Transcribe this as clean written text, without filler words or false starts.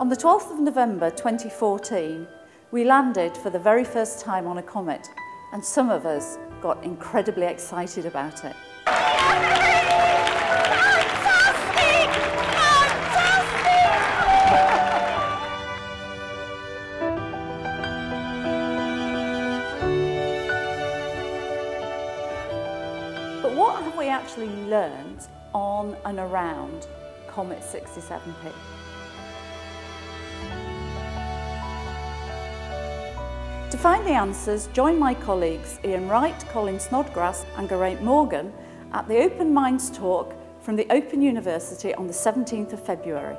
On the 12th of November 2014, we landed for the very first time on a comet, and some of us got incredibly excited about it. But what have we actually learned on and around Comet 67P? To find the answers, join my colleagues Ian Wright, Colin Snodgrass and Geraint Morgan at the OpenMinds talk from the Open University on the 17th of February.